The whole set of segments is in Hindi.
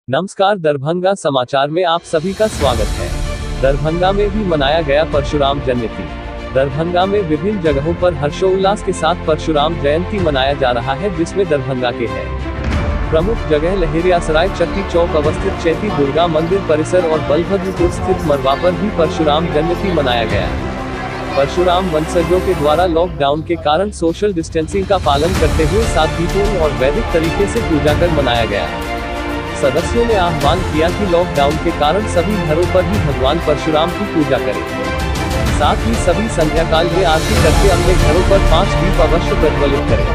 नमस्कार, दरभंगा समाचार में आप सभी का स्वागत है। दरभंगा में भी मनाया गया परशुराम जयंती। दरभंगा में विभिन्न जगहों पर हर्षोल्लास के साथ परशुराम जयंती मनाया जा रहा है, जिसमें दरभंगा के है प्रमुख जगह लहेरियासराय चक्की चौक अवस्थित चैती दुर्गा मंदिर परिसर और बलभद्रपुर स्थित मरवा पर भी परशुराम जयंती मनाया गया। परशुराम वंशजों के द्वारा लॉकडाउन के कारण सोशल डिस्टेंसिंग का पालन करते हुए सादगीपूर्ण और वैदिक तरीके से पूजा कर मनाया गया। सदस्यों ने आह्वान किया कि लॉकडाउन के कारण सभी घरों पर ही भगवान परशुराम की पूजा करें। साथ ही सभी संध्या काल में आरती करके अपने घरों पर 5 दीप अवश्य प्रज्वलित करें।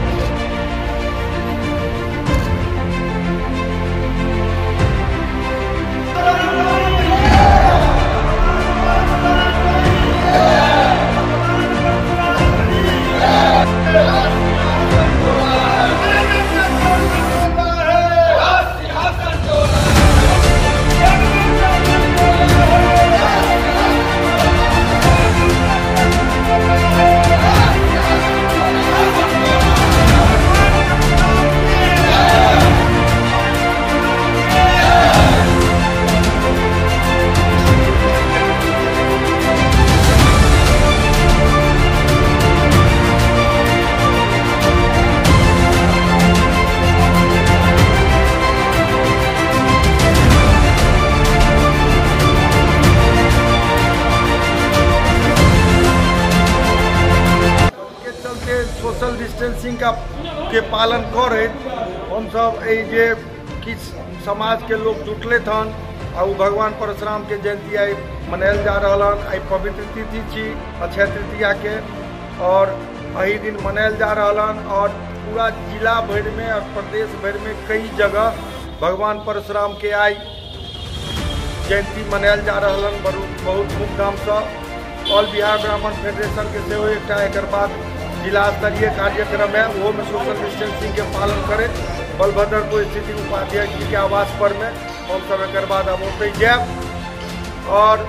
सोशल डिस्टेंसिंग के पालन करे हम सब जे किस समाज के लोग जुटले थन और भगवान परशुराम के जयंती आई मनायल जा रहा है। पवित्र तिथि छी अक्षय तृतीया के और यही दिन मनायल जा रहा और पूरा जिला भर में और प्रदेश भर में कई जगह भगवान परशुराम के आई जयंती मनायल जा रहा बहुत धूमधाम से। ऑल बिहार ब्राह्मण फेडरेशन के सेहो एक बाद जिला स्तरीय कार्यक्रम है, वो में सोशल डिस्टेंसिंग के पालन करें। बलभद्रपुर स्थित उपाध्याय जी के आवास पर में हम सब एक बाद अब ओते जाए और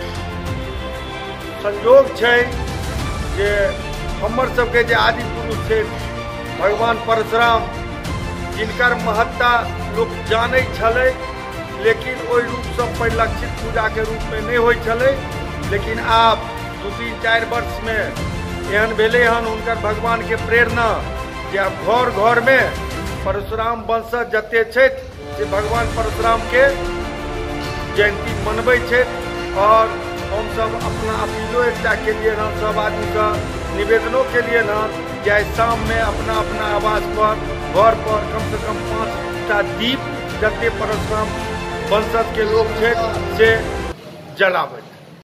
संयोग है जे हमर सबके जे आदि पुरुष थे भगवान परशुराम जिनकर महत्ता लोग जाने छले, लेकिन ओहि रूप से परिलक्षित पूजा के रूप में नहीं होय छले। लेकिन आप 2-3-4 वर्ष में एहन भेले हन उनकर भगवान के प्रेरणा जे अब घर घर में परशुराम वंशज जते छे से भगवान परशुराम के जयंती मनबै छे। और हम सब अपना अपीलो एकटा के लिए न सब आदमी का निवेदनों के लिए न जाए शाम में अपना अपना आवास पर घर पर कम से कम 5टा दीप जते परशुराम वंशज के लोग छे से जलावे।